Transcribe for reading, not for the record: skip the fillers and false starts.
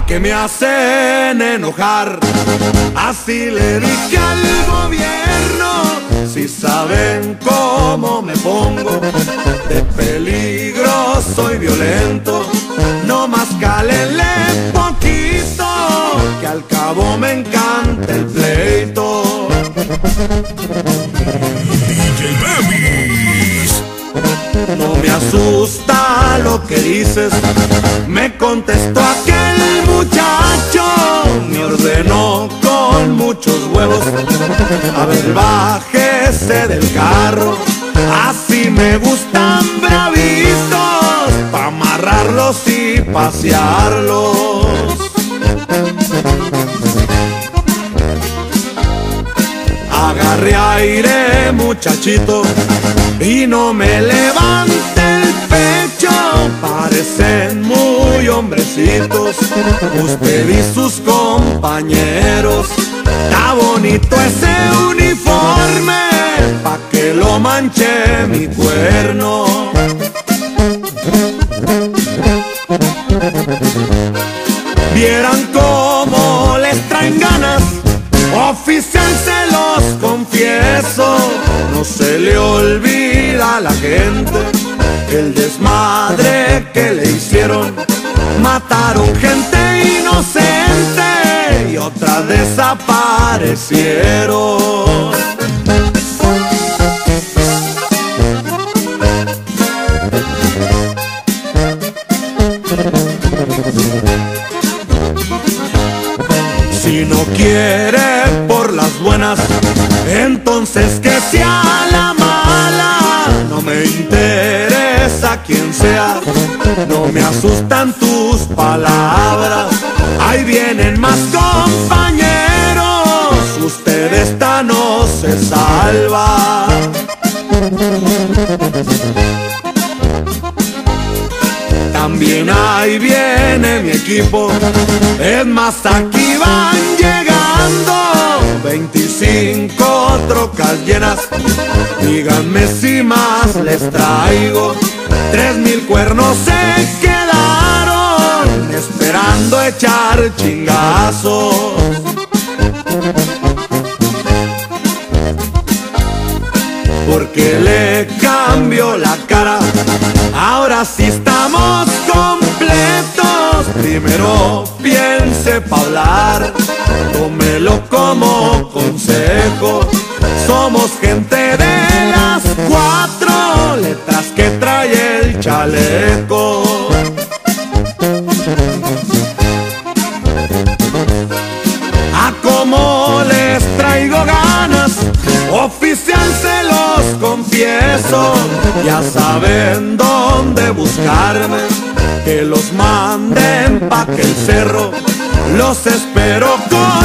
pa' que me hacen enojar. Así le dije al gobierno, si saben cómo me pongo, de peligroso y violento, no más cálenle poquito, que al cabo me encanta el pleito. DJ Babis. No me asusta lo que dices, me contestó aquel muchacho, me ordenó con muchos huevos, a ver, bájese del carro, así me gustan bravitos, pa' amarrarlos y pasearlos. Agarré aire, muchachito, y no me levante el pecho, parecen muy hombrecitos, usted y sus compañeros. Está bonito ese uniforme, pa' que lo manche mi cuerno. Vieran cómo les traen ganas, oficial, se los confieso, no se le olvida a la gente el desmadre que le hicieron. Mataron gente inocente y otras desaparecieron. Si no quiere por las buenas, entonces que sea la mala. No me interesa quién sea, no me asustan tus palabras. Ahí vienen más compañeros, usted esta no se salva. También ahí viene mi equipo, es más, aquí van llegando 25 trocas llenas. Díganme si más les traigo, 3000 cuernos se quedaron esperando echar chingazos. Porque le cambio la cara, ahora sí estamos completos. Primero piense pa' hablar, tómelo como consejo. Somos gente de las 4 letras que trae el chaleco. ¿A cómo les traigo ganas? Oficial, se los confieso, ya saben dónde buscarme, que los manden pa' que el cerro los espero con